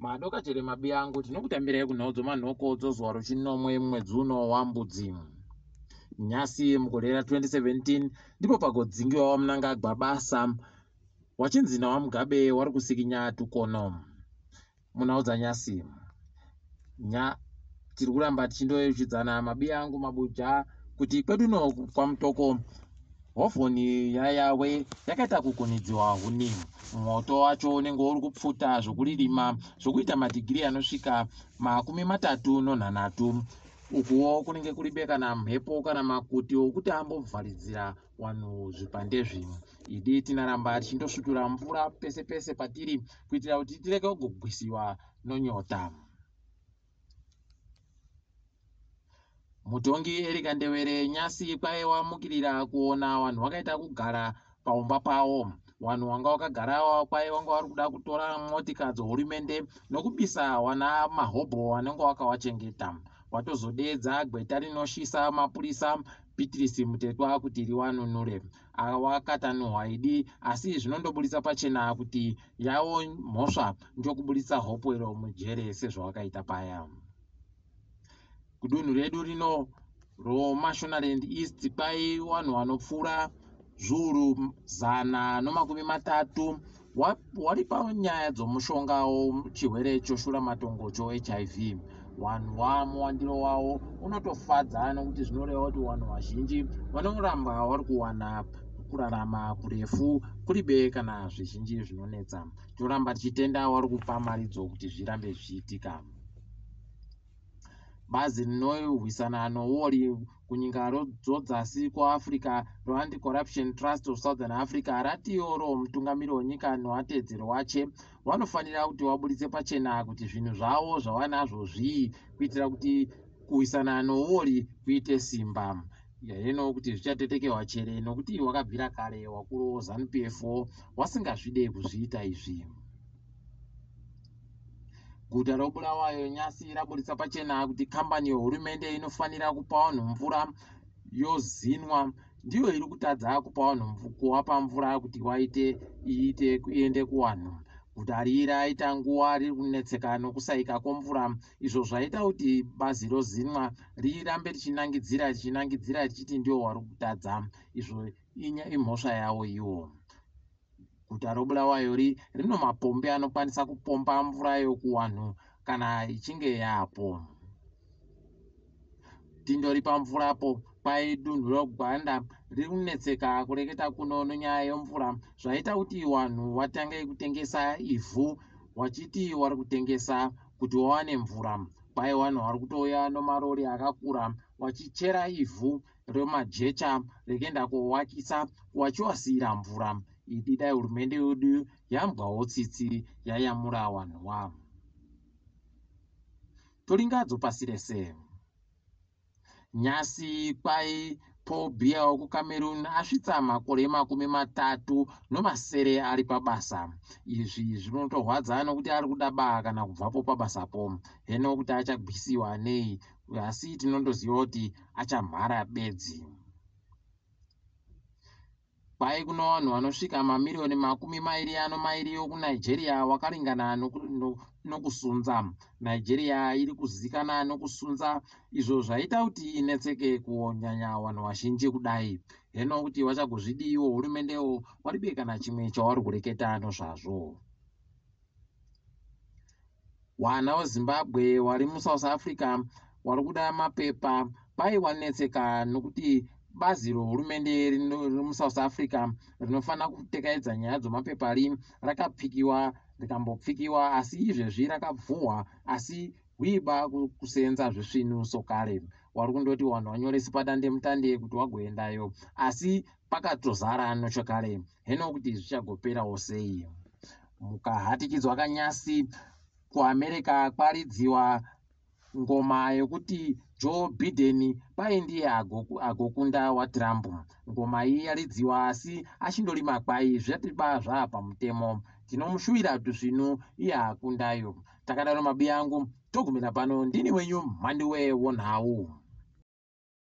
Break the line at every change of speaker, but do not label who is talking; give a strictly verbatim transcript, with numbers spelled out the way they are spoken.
Madoka chere mabi angu tinokutambira kunhau dzomanhoko dzozuwa ruchinomwe mwedzi uno waMbudzi. Nyasi mugore ra twenty seventeen ndipo pagodzingiwa Mnangagwa basa wachinzina waMugabe wari kusikinya tukono munhau dzanyasi. Nya tiri kuramba tichindoyeuchidzana mabi angu mabuja kuti kwedu no kwamutoko hofoni yayawe yakaita kukunidziwa huni. Moto wacho unenge uri kupfuta zvokuririma zvokuita madhigiri anosvika makumi matatu nonhanhatu. Ukuwo kunenge kuribe kana mhepo kana makuti okuti ambovharidzira vanhu zvipandezvi. Idi tinaramba tichindosvutura mvura pese pese patiri kuitira kuti tireke kugwisiwa nonyota. Mutongi Erika Ndewere nyasi kwaiwamukirira kuona vanhu vakaita kugara paumba pavo. Vanhu vanga vakagara kwai vanga vari kuda kutora motika dzohurumende nokubisa wana mahobho vanenge vakawachengeta. Watozodedza gweta rinoshisa mapurisa Pitirisi Mutetwa kuti riwanunure. Wakatanuhwa idi asi zvinondobudisa pachena kuti yavo mhosva ndokubudisa hopwero mujere sezvawakaita paya. Kudunhu redu rino roMashonaland East kwai vanhu vanopfuura zviuru zana nomakumi matatu wari panyaya dzomushonga wechirwere choshura matongo cho-H I V. Vanhu wamuwandiro wavo unotofadza nokuti zvinoreva kuti vanhu vazhinji vanoramba vari kuwana kurarama kurefu kuribe kana zvizhinji zvinonetsa. Toramba tichitenda vari kupa maridzo kuti zvirambe zvichiitika. Bazi rinorwisana nouori kunyika dzasi kuAfrica roAnti-Corruption Trust of Southern Africa rati oro mutungamiri wenyika nevatedzeri wache vanofanira kuti vabudise pachena kuti zvinhu zvavo zvavanazvo zvii kuitira kuti kurwisana nouori kuite simba. Yahino kuti zvichatetekewa chere nokuti wakabvira kare wakuru weZANU P F wasingazvide kuzviita izvi. Guta roBulawayo nyasi rabudisa pachena kuti kambani yehurumende inofanira kupa vanhu mvura yozinwa ndiyo iri kutadza kupa vanhu kuvapa mvura kuti waite iite iende kuvanhu. Guta riri raita nguva riri kunetseka nokusaika kwemvura, izvo zvaita kuti bazi rozinwa rirambe richinangidzira richinangidzira richiti ndio wari kutadza. Izvo imhosva yavo iwo. Guta roBulawayo rino mapombi anokwanisa kupomba mvura yokuvanhu kana ichinge yapo. Tindori pamvurapo kwai dunhu roGwanda riri kunetseka kureketa kuno nonyaya yemvura zvaita kuti vanhu vatange kutengesa ivhu wachiti vari kutengesa kuti wawane mvura. Kwai vanhu vari kutouya nomarori akakura wachichera ivhu remajecha rekienda kowakisa wachiwasiyira mvura. Idi dai hurumende yedu yambwawo tsitsi yayamura vanhu wavo. Toringadzo pasi rese. Nyasi kwai Paul Biya wekuCameroon asvitsa makore makumi matatu nomasere ari pabasa. Izvi zvinotorwadza nokuti ari kuda baa kana kubvapo pabasapo. Heno kuti achagwisiwa nei, asi tinondoziva kuti achamhara bedzi. Kwai kuno vanhu vanosvika mamirioni makumi mairi ano mairi kuNigeria wakaringana nokusunza. Nigeria iri kuzikana nokusunza, izvo zvaita kuti inetseke kunyanya vanhu vazhinji kudai. Heno kuti vachagozvidiwo hurumendewo waribe kana chimwe chavari kureketa nozvazvo. Vana veZimbabwe vari muSouth Africa vari kuda mapepa pai wanetseka nokuti bazi rohurumende remuSouth Africa rinofanira kutekaedza nyaya dzemapepa ri rakapfikiwa rikambopfikiwa asi izvezvi rakabvuhwa asi kuiba kusenza zvisvinu sokare. Wari kundoti vanhu vanyoresi padande mutande kuti wagoendayo asi pakatozara nochokare. Heno kuti zvichagoperawo sei. Mukahatikidzwa kanyasi kuAmerica kwaridziwa ngoma yekuti Joe Biden pai ndiye agokunda waTrump. Ngoma iyi yaridziwa asi achindorima kwai zvatiba zvaapa mutemo. Tinomushuwira kuti zvino iye akundayo. Takadaro mabi angu togumira pano ndini wenyu mhandi weWonhau.